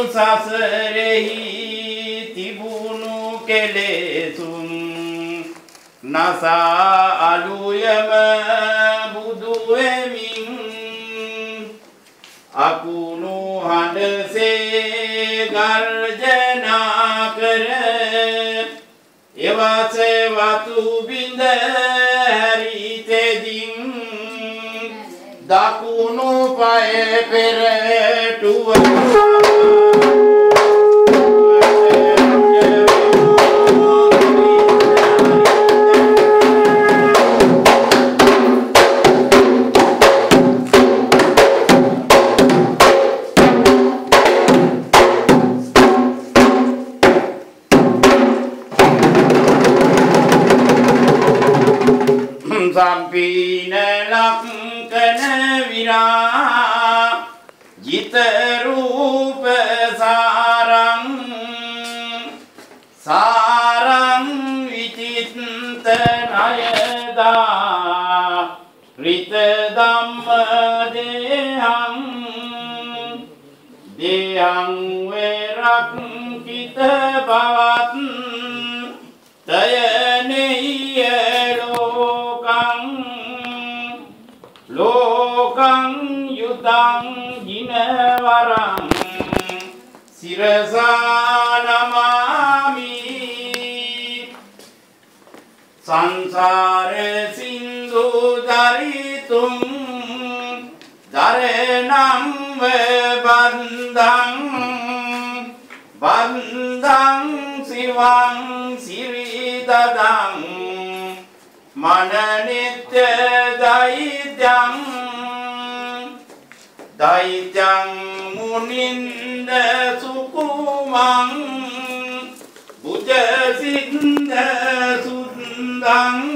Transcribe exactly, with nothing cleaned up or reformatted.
සසරෙහි තිබුණු කෙලෙසුන් නසා අලුයම බුදු වෙමින් අකුණු හඬසේ ගර්ජනා කර එවසේ වතු බිඳ හැරිතෙදින් දකුණු පය පෙරටුව සම්පීන ලක්කන විරා ජිත රූප සාරං සාරං විචිත්ත නයදා රිත ධම්ම දේහං දේහං වේරක් කිත බවත් තයනෙයලෝ lokang yudang jinawarang sirasa namami sansara sindhu daritum darenam bandang bandang sivang siridadang mananitya daityang daityang muninda sukumang buja sinda sundang